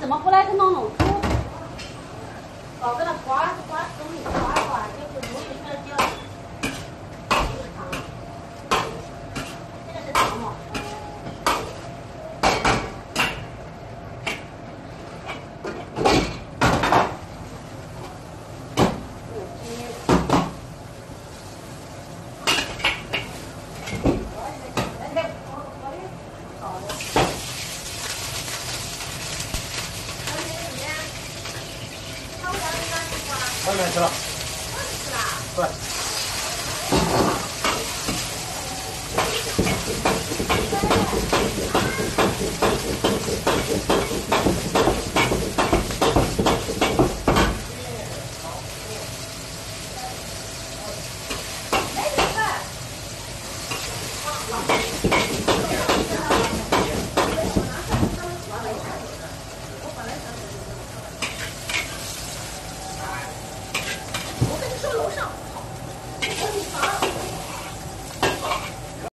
怎么不来个弄弄土？搞个那刮东西刮，就是容易这个叫。这个汤，这个是汤嘛？ 外面去了。对。